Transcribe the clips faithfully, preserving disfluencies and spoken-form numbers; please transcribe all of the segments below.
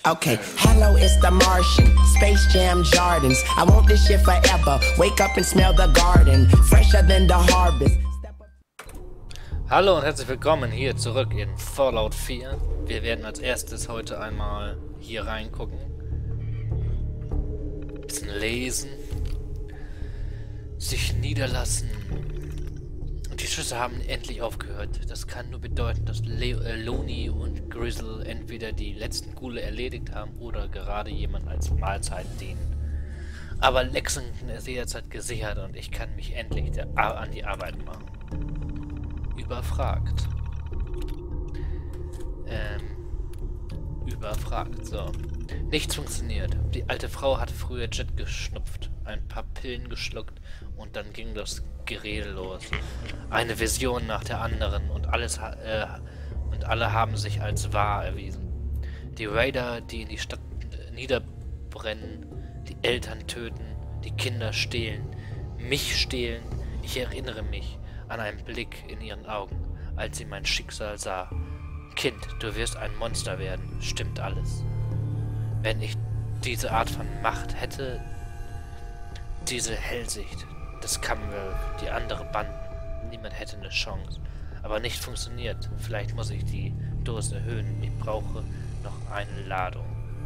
Okay, hello, it's the Martian, Space Jam Jardins. I want this shit forever. Wake up and smell the garden, fresher than the harvest. Hallo und herzlich willkommen hier zurück in Fallout vier. Wir werden als erstes heute einmal hier reingucken. Ein bisschen lesen. Sich niederlassen. Und die Schüsse haben endlich aufgehört. Das kann nur bedeuten, dass Le äh, Loney und Grizzle entweder die letzten Ghule erledigt haben oder gerade jemand als Mahlzeit dienen. Aber Lexington ist jederzeit gesichert und ich kann mich endlich der Ar an die Arbeit machen. Überfragt. Ähm. Überfragt, so. Nichts funktioniert. Die alte Frau hatte früher Jet geschnupft, ein paar Pillen geschluckt und dann ging das Gerede los. Eine Vision nach der anderen und alles äh, und alle haben sich als wahr erwiesen. Die Raider, die in die Stadt äh, niederbrennen, die Eltern töten, die Kinder stehlen, mich stehlen. Ich erinnere mich an einen Blick in ihren Augen, als sie mein Schicksal sah. Kind, du wirst ein Monster werden, stimmt alles. Wenn ich diese Art von Macht hätte, diese Hellsicht, das Commonwealth, die andere Banden, niemand hätte eine Chance. Aber nicht funktioniert. Vielleicht muss ich die Dosis erhöhen. Ich brauche noch eine Ladung.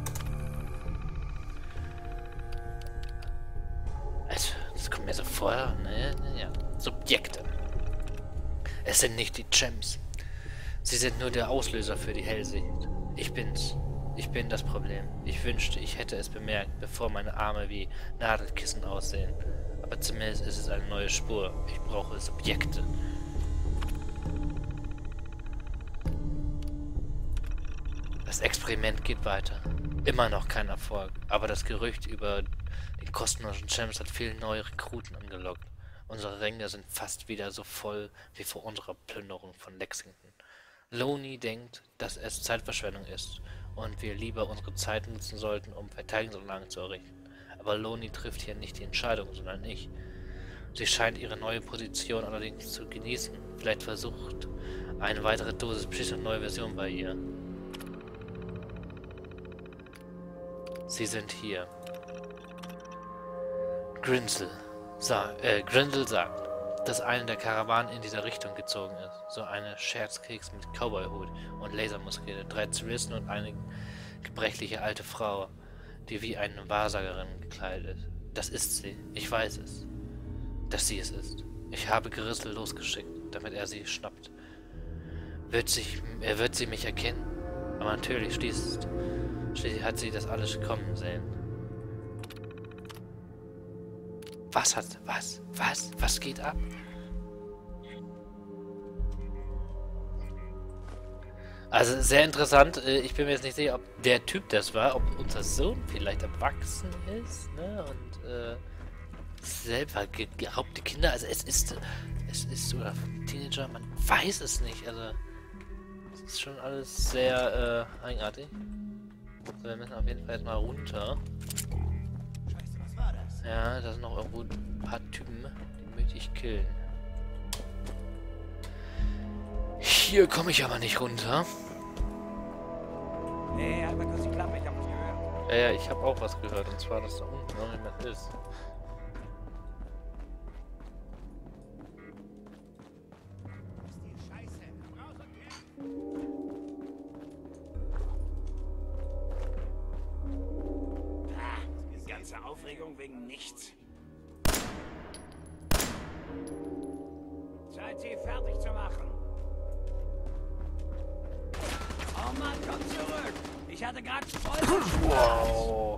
Also, das kommt mir so vor, ne? Ja. Subjekte. Es sind nicht die Champs. Sie sind nur der Auslöser für die Hellsicht. Ich bin's. Ich bin das Problem. Ich wünschte, ich hätte es bemerkt, bevor meine Arme wie Nadelkissen aussehen. Aber zumindest ist es eine neue Spur. Ich brauche Subjekte. Das Experiment geht weiter. Immer noch kein Erfolg. Aber das Gerücht über den kostenlosen Champs hat viele neue Rekruten angelockt. Unsere Ränge sind fast wieder so voll wie vor unserer Plünderung von Lexington. Loney denkt, dass es Zeitverschwendung ist und wir lieber unsere Zeit nutzen sollten, um Verteidigungsanlagen zu errichten. Aber Loney trifft hier nicht die Entscheidung, sondern ich. Sie scheint ihre neue Position allerdings zu genießen. Vielleicht versucht eine weitere Dosis Beschiss und neue Version bei ihr. Sie sind hier. Grinsel, sa äh, Grindel sagt, dass eine der Karawanen in dieser Richtung gezogen ist. So eine Scherzkeks mit Cowboyhut und Lasermuskete, drei Zivilisten und eine gebrechliche alte Frau, die wie eine Wahrsagerin gekleidet ist. Das ist sie. Ich weiß es. Dass sie es ist. Ich habe Grizzle losgeschickt, damit er sie schnappt. Wird, sich, er wird sie mich erkennen? Aber natürlich, schließlich, schließlich hat sie das alles kommen sehen. Was hat... Was? Was? Was geht ab? Also sehr interessant. Ich bin mir jetzt nicht sicher, ob der Typ das war, ob unser Sohn vielleicht erwachsen ist, ne? Und äh, selber geraubte Kinder. Also es ist... Es ist oder Teenager, man weiß es nicht. Also es ist schon alles sehr äh, eigenartig. So, wir müssen auf jeden Fall jetzt mal runter. Ja, da sind noch irgendwo ein paar Typen, die möchte ich killen. Hier komme ich aber nicht runter. Nee, halt mal kurz die Klappe, ich hab was gehört. Ja, ja, ich habe auch was gehört, und zwar, dass da unten noch jemand ist. Aufregung wegen nichts. Zeit, sie fertig zu machen. Oh Mann, komm zurück! Ich hatte gerade voll Spaß. Wow.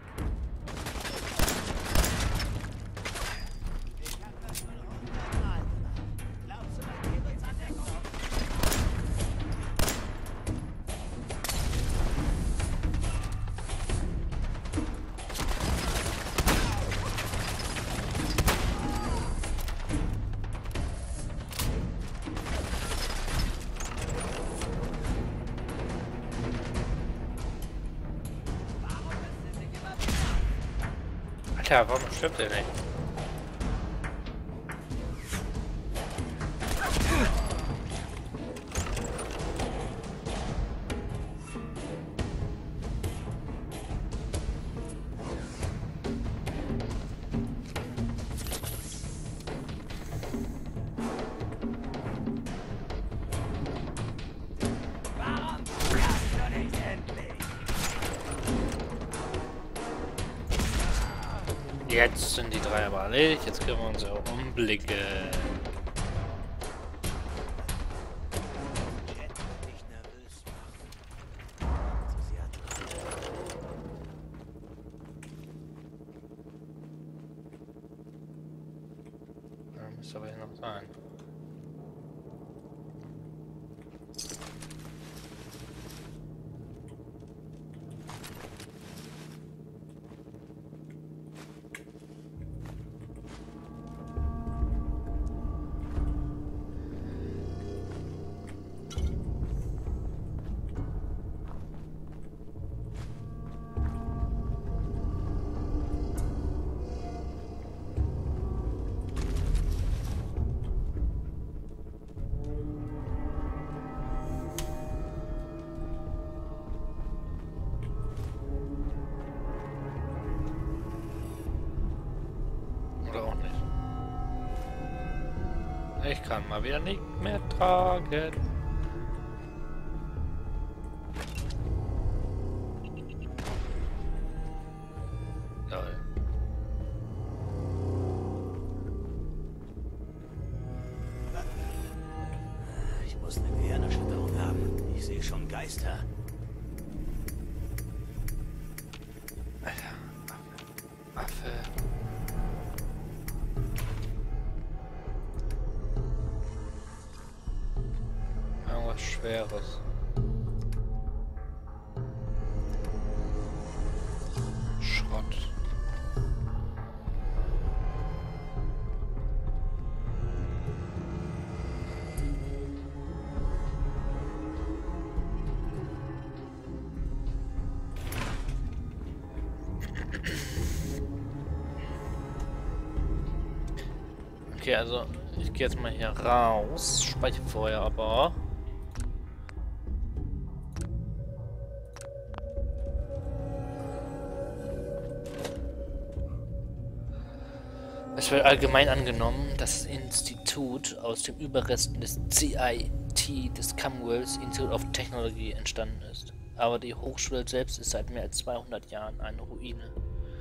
Alter, warum stimmt der nicht? Jetzt sind die drei aber erledigt, jetzt können wir uns ja umblicken. Da müsste aber hier noch sein. Oder auch nicht. Ich kann mal wieder nicht mehr tragen. Geil. Ich muss eine Gehirnerschütterung haben. Ich sehe schon Geister. Alter. Affe. Irgendwas Schweres. Schrott. Okay, also ich gehe jetzt mal hier raus, speichere vorher aber. Es wird allgemein angenommen, dass das Institut aus den Überresten des C I T des Commonwealth Institute of Technology entstanden ist. Aber die Hochschule selbst ist seit mehr als zweihundert Jahren eine Ruine.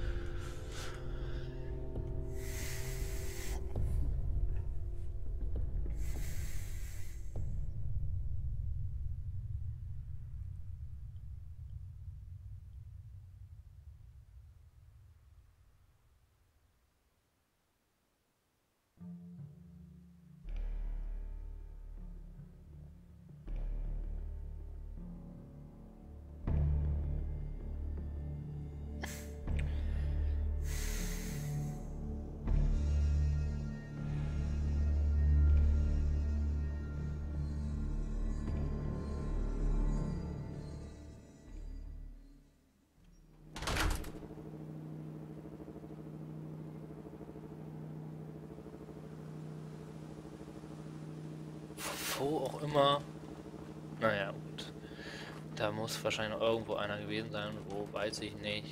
Wo auch immer. Naja, gut. Da muss wahrscheinlich noch irgendwo einer gewesen sein. Wo, weiß ich nicht.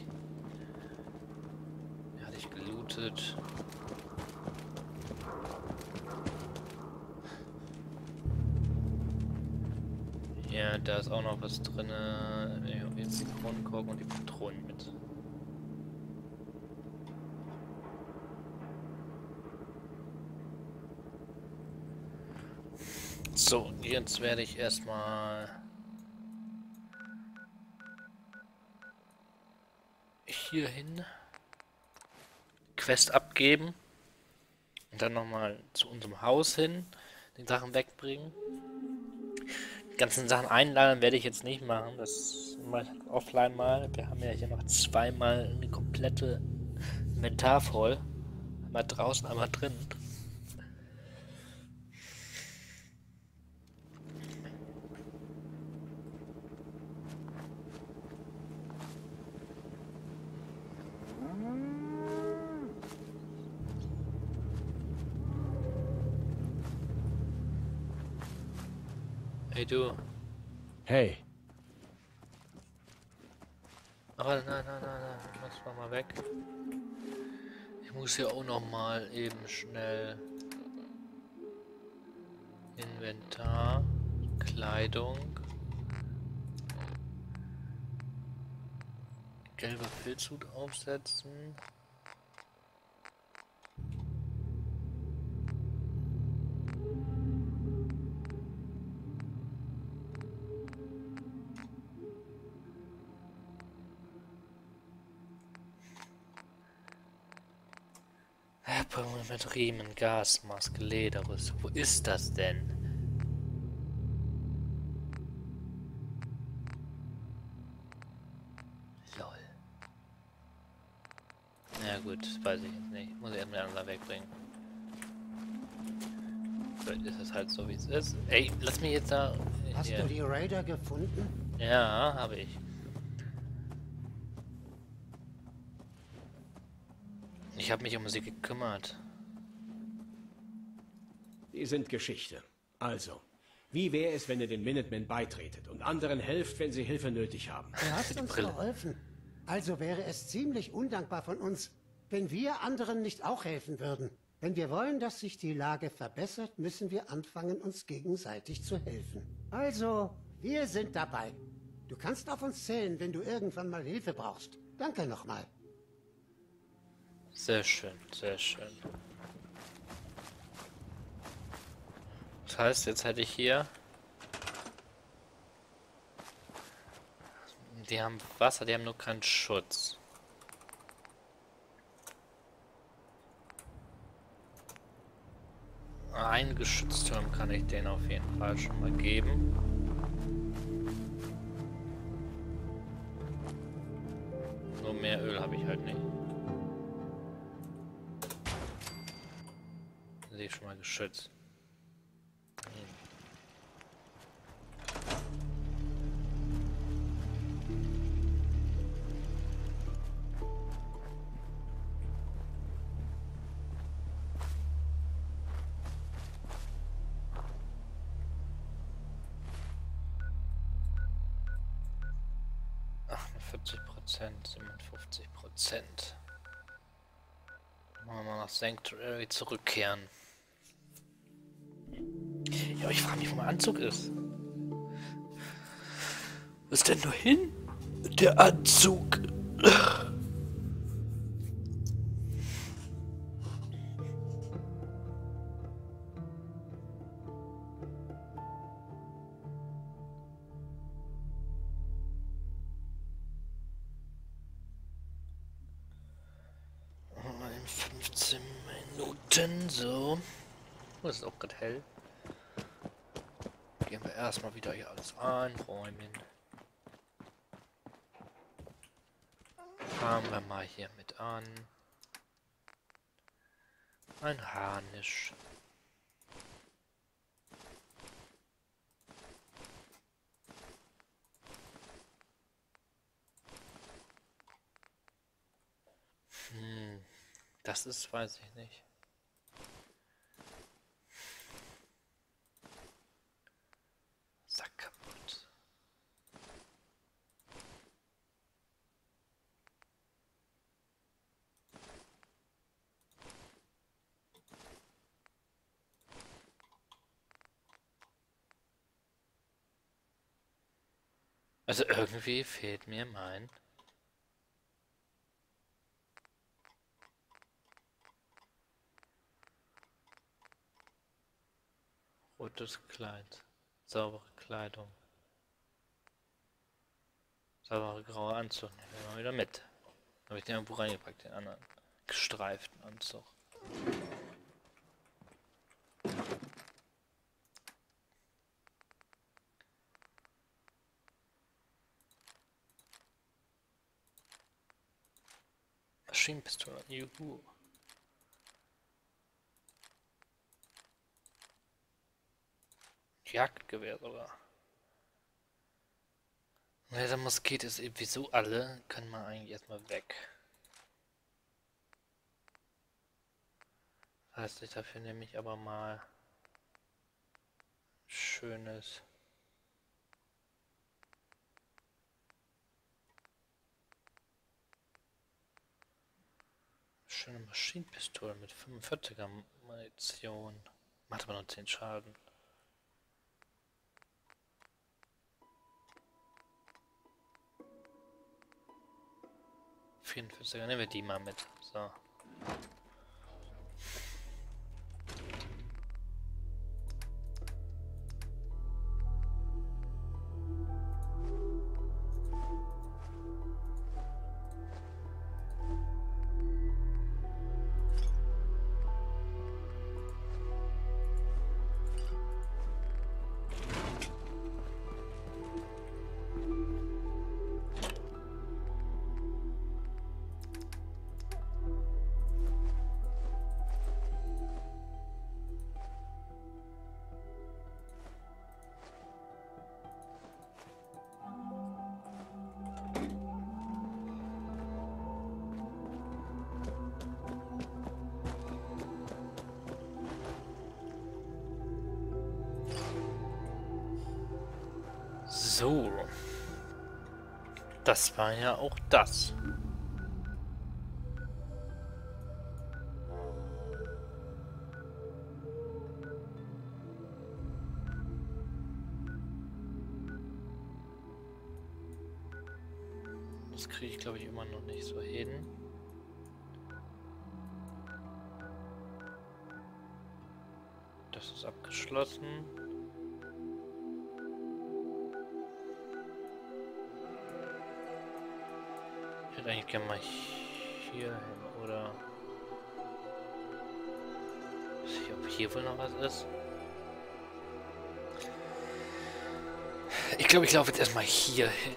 Den hatte ich gelootet. Ja, da ist auch noch was drin. Ich habe jetzt den Kronkorken und die Patronen mit. So, jetzt werde ich erstmal hierhin Quest abgeben und dann nochmal zu unserem Haus hin die Sachen wegbringen. Die ganzen Sachen einladen werde ich jetzt nicht machen, das mache ich offline mal. Wir haben ja hier noch zweimal eine komplette Inventar voll. Einmal draußen, einmal drin. Hey du. Hey. Aber nein, nein, nein, nein, lass mal mal weg. Ich muss hier auch noch mal eben schnell Inventar, Kleidung, gelber Filzhut aufsetzen. Abhörung mit Riemen, Gasmaske, Lederrüstung. Wo ist das denn? Lol. Ja gut, weiß ich jetzt nicht. Muss ich erstmal den anderen wegbringen. Vielleicht ist es halt so, wie es ist. Ey, lass mich jetzt da... Hast hier. du die Raider gefunden? Ja, habe ich. Ich habe mich um sie gekümmert. Die sind Geschichte. Also, wie wäre es, wenn ihr den Minutemen beitretet und anderen helft, wenn sie Hilfe nötig haben? Du hast uns Brille. geholfen. Also wäre es ziemlich undankbar von uns, wenn wir anderen nicht auch helfen würden. Wenn wir wollen, dass sich die Lage verbessert, müssen wir anfangen, uns gegenseitig zu helfen. Also, wir sind dabei. Du kannst auf uns zählen, wenn du irgendwann mal Hilfe brauchst. Danke nochmal. Sehr schön, sehr schön. Das heißt, jetzt hätte ich hier... Die haben Wasser, die haben nur keinen Schutz. Einen Geschützturm kann ich denen auf jeden Fall schon mal geben. Nur mehr Öl habe ich halt nicht. Sehe ich schon mal geschützt. achtundvierzig Prozent, siebenundfünfzig Prozent. Machen wir mal nach Sanctuary zurückkehren. Ja, aber ich frage mich, wo mein Anzug ist. Wo ist denn nur hin? Der Anzug. In fünfzehn Minuten, so. Oh, ist auch gerade hell. Gehen wir erstmal wieder hier alles einräumen. Fangen wir mal hier mit an. Ein Harnisch. Hm, das ist, weiß ich nicht. Sack kaputt. Also irgendwie fehlt mir mein rotes Kleid. Saubere Kleidung. Saubere graue Anzug. Nehmen wir mal wieder mit. Habe ich den irgendwo reingepackt, den anderen gestreiften Anzug. Maschinenpistole. Juhu. Jagdgewehr sogar. Ja, der Moskit ist eben wieso alle, können wir eigentlich erstmal weg. Das heißt, ich dafür nehme ich aber mal schönes schöne Maschinenpistole mit fünfundvierziger Munition. Macht aber nur zehn Schaden. vierundvierziger, nehmen wir die mal mit. So. So. Das war ja auch das. Das kriege ich, glaube ich, immer noch nicht so hin. Das ist abgeschlossen. Ich hätte eigentlich gerne mal hier hin, oder? Ich weiß nicht, ob hier wohl noch was ist. Ich glaube, ich laufe jetzt erstmal hier hin.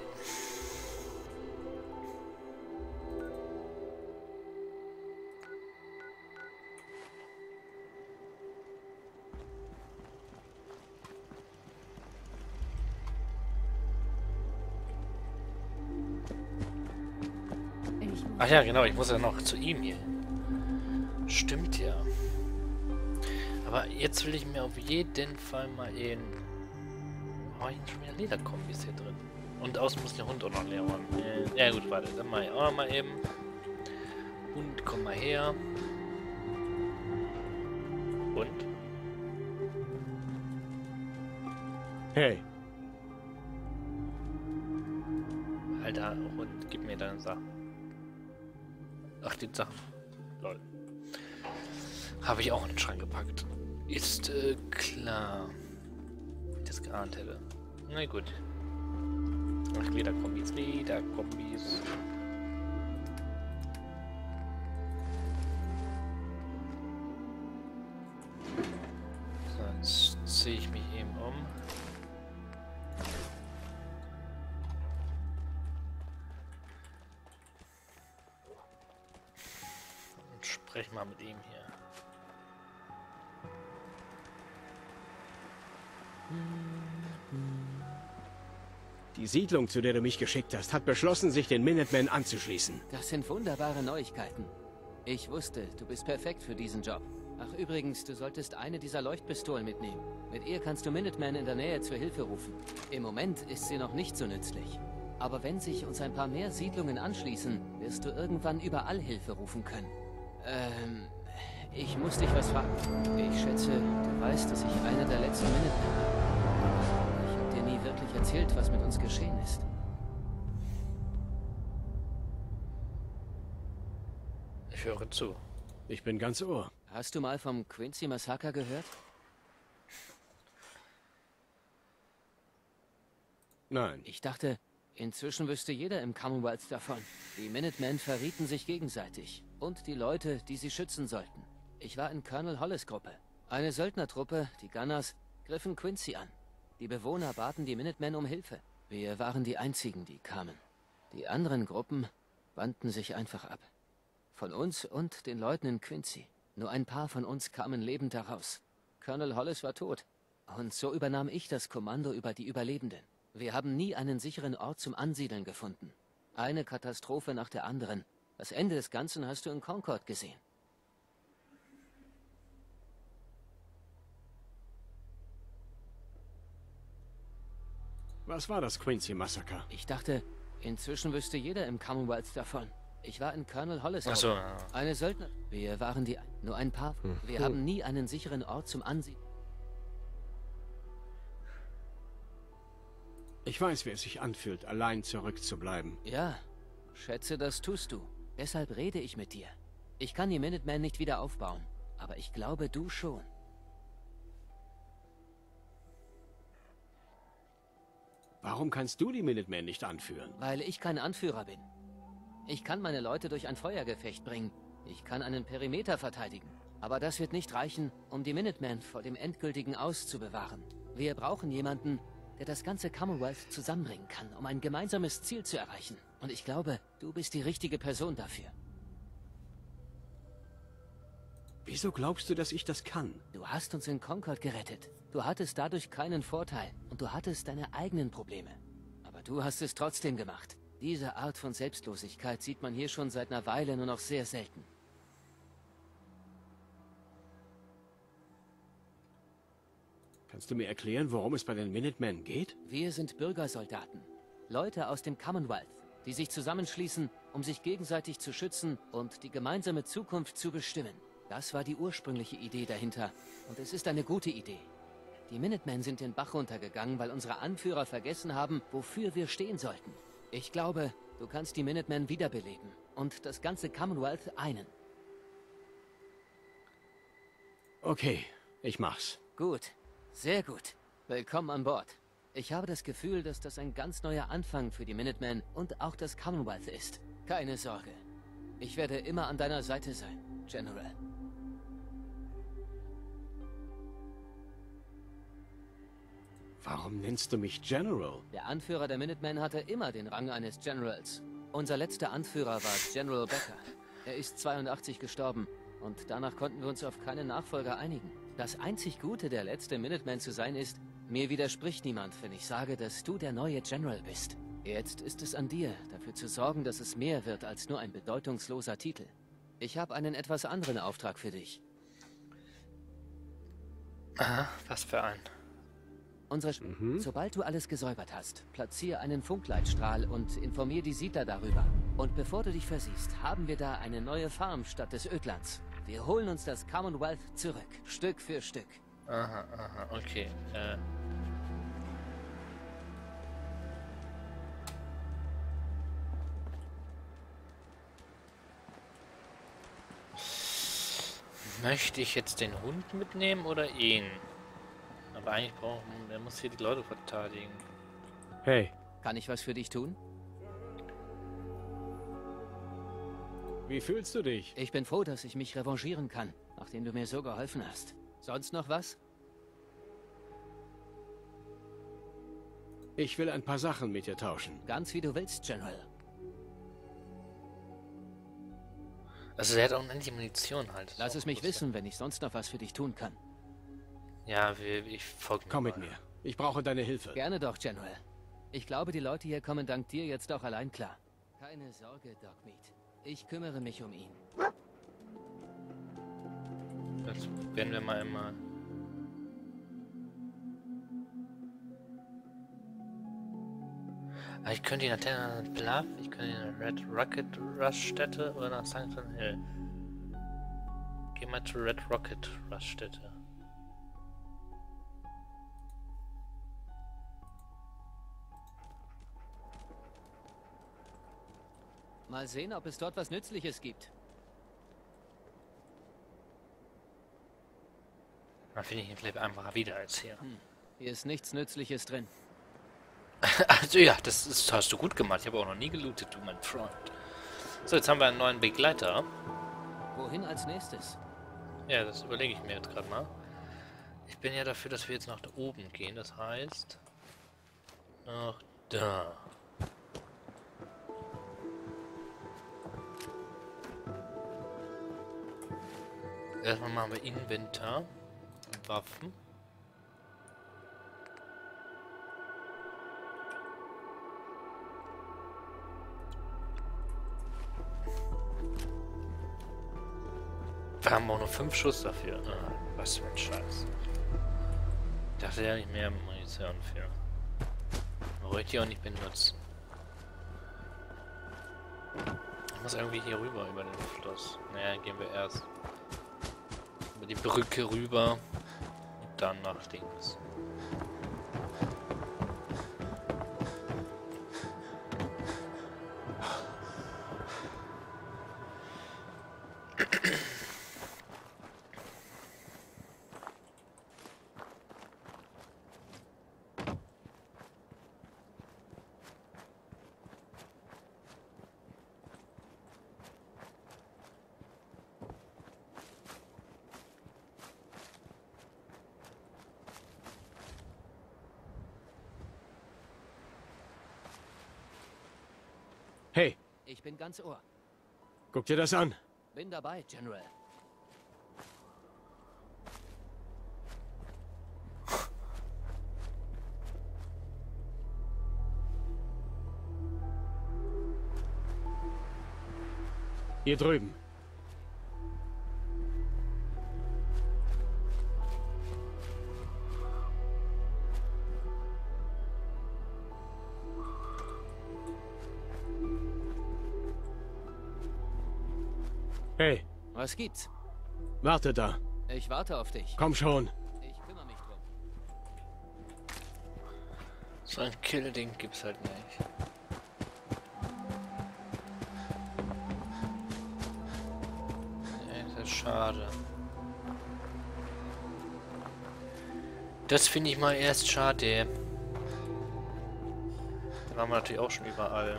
Ach ja, genau, ich muss ja noch zu ihm hier. Stimmt ja. Aber jetzt will ich mir auf jeden Fall mal eben... Oh, ich habe schon wieder Lederkombis hier drin. Und außen muss der Hund auch noch leer räumen. Äh, ja gut, warte, dann mache ich auch noch mal eben. Hund, komm mal her. Und? Hey. Alter, Hund, gib mir deine Sachen. Ach, die Sachen. Lol. Habe ich auch in den Schrank gepackt. Ist äh, klar. Wie ich das geahnt hätte. Na gut. Ach, Lederkombis, Lederkombis. So, jetzt ziehe ich mich eben um. Sprech mal mit ihm hier. Die Siedlung, zu der du mich geschickt hast, hat beschlossen, sich den Minutemen anzuschließen. Das sind wunderbare Neuigkeiten. Ich wusste, du bist perfekt für diesen Job. Ach übrigens, du solltest eine dieser Leuchtpistolen mitnehmen. Mit ihr kannst du Minutemen in der Nähe zur Hilfe rufen. Im Moment ist sie noch nicht so nützlich. Aber wenn sich uns ein paar mehr Siedlungen anschließen, wirst du irgendwann überall Hilfe rufen können. Ähm, ich muss dich was fragen. Ich schätze, du weißt, dass ich einer der letzten Minutemen bin. Ich habe dir nie wirklich erzählt, was mit uns geschehen ist. Ich höre zu. Ich bin ganz Ohr. Hast du mal vom Quincy Massaker gehört? Nein. Ich dachte, inzwischen wüsste jeder im Commonwealth davon. Die Minutemen verrieten sich gegenseitig. Und die Leute, die sie schützen sollten. Ich war in Colonel Hollis' Gruppe. Eine Söldnertruppe, die Gunners, griffen Quincy an. Die Bewohner baten die Minutemen um Hilfe. Wir waren die einzigen, die kamen. Die anderen Gruppen wandten sich einfach ab. Von uns und den Leuten in Quincy. Nur ein paar von uns kamen lebend heraus. Colonel Hollis war tot. Und so übernahm ich das Kommando über die Überlebenden. Wir haben nie einen sicheren Ort zum Ansiedeln gefunden. Eine Katastrophe nach der anderen. Das Ende des Ganzen hast du in Concord gesehen. Was war das Quincy-Massaker? Ich dachte, inzwischen wüsste jeder im Commonwealth davon. Ich war in Colonel Hollis. Ach so, ja. Eine Söldner. Wir waren die... Nur ein paar... Wir haben nie einen sicheren Ort zum Ansiedeln. Ich weiß, wie es sich anfühlt, allein zurückzubleiben. Ja, schätze, das tust du. Deshalb rede ich mit dir. Ich kann die Minutemen nicht wieder aufbauen, aber ich glaube, du schon. Warum kannst du die Minutemen nicht anführen? Weil ich kein Anführer bin. Ich kann meine Leute durch ein Feuergefecht bringen. Ich kann einen Perimeter verteidigen. Aber das wird nicht reichen, um die Minutemen vor dem endgültigen Aus zu bewahren. Wir brauchen jemanden, der das ganze Commonwealth zusammenbringen kann, um ein gemeinsames Ziel zu erreichen. Und ich glaube, du bist die richtige Person dafür. Wieso glaubst du, dass ich das kann? Du hast uns in Concord gerettet. Du hattest dadurch keinen Vorteil und du hattest deine eigenen Probleme. Aber du hast es trotzdem gemacht. Diese Art von Selbstlosigkeit sieht man hier schon seit einer Weile nur noch sehr selten. Kannst du mir erklären, worum es bei den Minutemen geht? Wir sind Bürgersoldaten. Leute aus dem Commonwealth, die sich zusammenschließen, um sich gegenseitig zu schützen und die gemeinsame Zukunft zu bestimmen. Das war die ursprüngliche Idee dahinter. Und es ist eine gute Idee. Die Minutemen sind den Bach runtergegangen, weil unsere Anführer vergessen haben, wofür wir stehen sollten. Ich glaube, du kannst die Minutemen wiederbeleben und das ganze Commonwealth einen. Okay, ich mach's. Gut, sehr gut. Willkommen an Bord. Ich habe das Gefühl, dass das ein ganz neuer Anfang für die Minutemen und auch das Commonwealth ist. Keine Sorge. Ich werde immer an deiner Seite sein, General. Warum nennst du mich General? Der Anführer der Minutemen hatte immer den Rang eines Generals. Unser letzter Anführer war General Becker. Er ist zweiundachtzig gestorben und danach konnten wir uns auf keinen Nachfolger einigen. Das einzig Gute, der letzte Minuteman zu sein, ist, mir widerspricht niemand, wenn ich sage, dass du der neue General bist. Jetzt ist es an dir, dafür zu sorgen, dass es mehr wird als nur ein bedeutungsloser Titel. Ich habe einen etwas anderen Auftrag für dich. Aha, was für ein? Unsere Sch mhm. Sobald du alles gesäubert hast, platziere einen Funkleitstrahl und informiere die Siedler darüber. Und bevor du dich versiehst, haben wir da eine neue Farm statt des Ödlands. Wir holen uns das Commonwealth zurück, Stück für Stück. Aha, aha, okay. Äh. Möchte ich jetzt den Hund mitnehmen oder ihn? Aber eigentlich braucht er muss hier die Leute verteidigen. Hey. Kann ich was für dich tun? Wie fühlst du dich? Ich bin froh, dass ich mich revanchieren kann, nachdem du mir so geholfen hast. Sonst noch was? Ich will ein paar Sachen mit dir tauschen. Ganz wie du willst, General. Also der hat auch unendlich Munition halt. Lass es mich wissen, wenn ich sonst noch was für dich tun kann. Ja, wir, ich folge mir. Komm mit mir. Ich brauche deine Hilfe. Gerne doch, General. Ich glaube, die Leute hier kommen dank dir jetzt auch allein klar. Keine Sorge, Dogmeat. Ich kümmere mich um ihn. Jetzt werden wir mal immer... Ah, ich könnte ihn nach Bluff, ich könnte ihn nach Red Rocket Raststätte oder nach Sunken Hill. Geh mal zu Red Rocket Raststätte. Mal sehen, ob es dort was Nützliches gibt. Dann finde ich ihn vielleicht einfacher wieder als hier. Hm. Hier ist nichts Nützliches drin. Also ja, das, ist, hast du gut gemacht. Ich habe auch noch nie gelootet, du mein Freund. So, jetzt haben wir einen neuen Begleiter. Wohin als nächstes? Ja, das überlege ich mir jetzt gerade mal. Ich bin ja dafür, dass wir jetzt nach da oben gehen. Das heißt... Nach da. Erstmal machen wir Inventar. Waffen. Wir haben auch nur fünf Schuss dafür. Ah, was für ein Scheiß. Ich dachte ja nicht mehr Munition für. Wollte ich die auch nicht benutzen. Ich muss irgendwie hier rüber über den Fluss. Naja, gehen wir erst über die Brücke rüber und dann nach links. Hey, Ich bin ganz Ohr. guck dir das an. Bin dabei, General. Hier drüben. Hey, Was gibt's? warte da. Ich warte auf dich. Komm schon. Ich kümmere mich drum. So ein Kill-Ding gibt's halt nicht. Nee, das ist schade. Das finde ich mal erst schade. Da waren wir natürlich auch schon überall.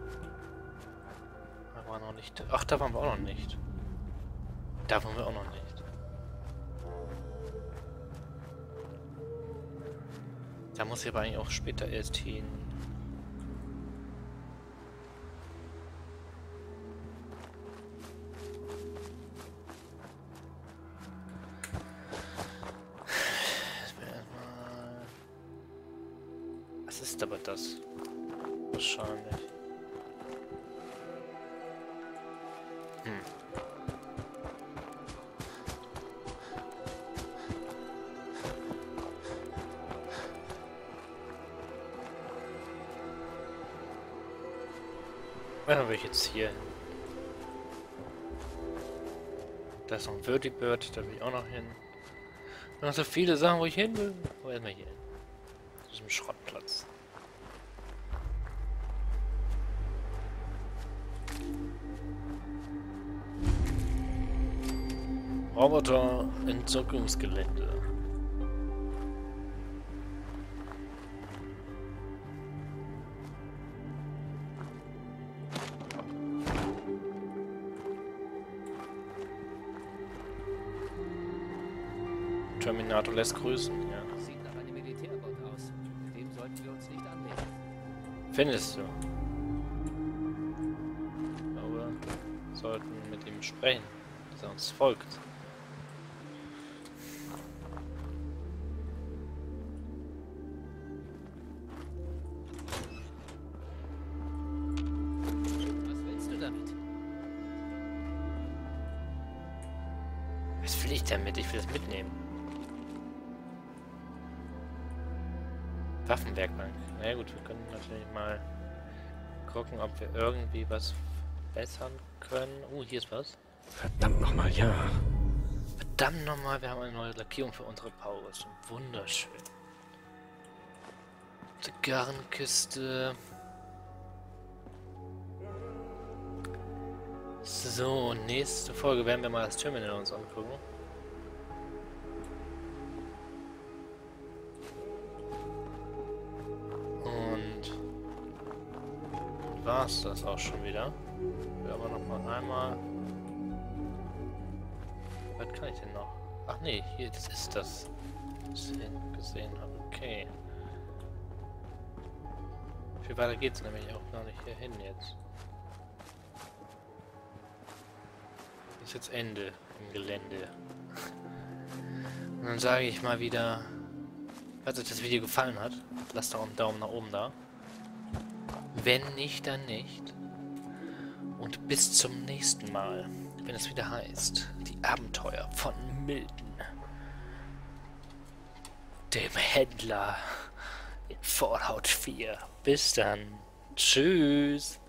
Da waren noch nicht. Ach, da waren wir auch noch nicht. Da waren wir auch noch nicht. Da muss ich aber eigentlich auch später erst hin. Was ist aber das? Wahrscheinlich. Hm. Dann will ich jetzt hier hin. Da ist noch ein Vertibird, da will ich auch noch hin. Und noch so viele Sachen, wo ich hin will. Wo erstmal hier hin? Zu diesem Schrottplatz. Roboter Entsorgungsgelände. Terminator lässt grüßen, ja. Sieht nach einem Militärbot aus. Dem sollten wir uns nicht anlegen. Findest du? Aber wir sollten mit ihm sprechen, dass er uns folgt. Was willst du damit? Was will ich damit? Ich will das mitnehmen. Waffenwerkbank. Na ja, gut, wir können natürlich mal gucken, ob wir irgendwie was bessern können. Oh, hier ist was. Verdammt nochmal, ja. Verdammt nochmal, wir haben eine neue Lackierung für unsere Powers. Wunderschön. Zigarrenkiste. So, nächste Folge werden wir mal das Terminal uns angucken. War es das auch schon wieder. Ich will aber noch mal einmal. Was kann ich denn noch? Ach nee, hier, das ist das, was ich gesehen habe. Okay. Viel weiter geht's nämlich auch gar nicht hier hin jetzt. Das ist jetzt Ende im Gelände. Und dann sage ich mal wieder, falls euch das Video gefallen hat, lasst doch einen Daumen nach oben da. Wenn nicht, dann nicht. Und bis zum nächsten Mal, wenn es wieder heißt, die Abenteuer von Milton, dem Händler in Fallout vier. Bis dann. Tschüss.